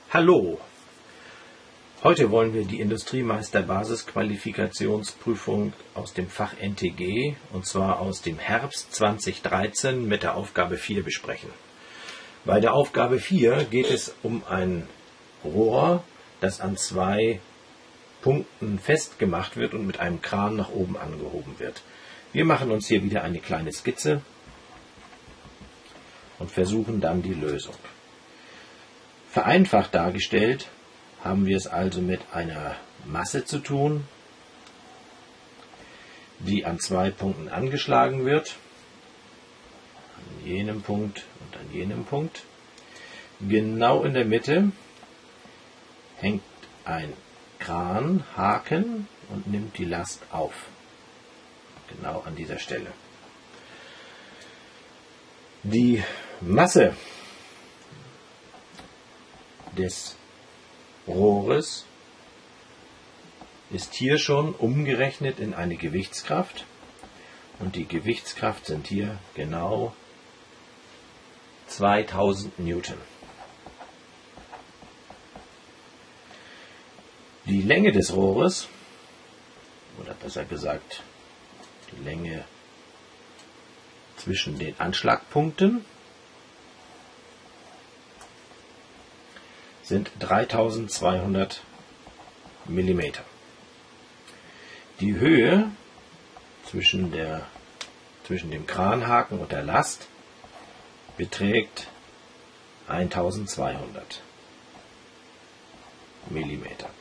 Hallo! Heute wollen wir die Industriemeister-Basisqualifikationsprüfung aus dem Fach NTG, und zwar aus dem Herbst 2013 mit der Aufgabe 4 besprechen. Bei der Aufgabe 4 geht es um ein Rohr, das an zwei Punkten festgemacht wird und mit einem Kran nach oben angehoben wird. Wir machen uns hier wieder eine kleine Skizze und versuchen dann die Lösung. Vereinfacht dargestellt haben wir es also mit einer Masse zu tun, die an zwei Punkten angeschlagen wird, an jenem Punkt und an jenem Punkt. Genau in der Mitte hängt ein Kranhaken und nimmt die Last auf, genau an dieser Stelle. Die Masse des Rohres ist hier schon umgerechnet in eine Gewichtskraft, und die Gewichtskraft sind hier genau 2000 Newton. Die Länge des Rohres, oder besser gesagt die Länge zwischen den Anschlagpunkten, sind 3200 mm. Die Höhe zwischen dem Kranhaken und der Last beträgt 1200 mm.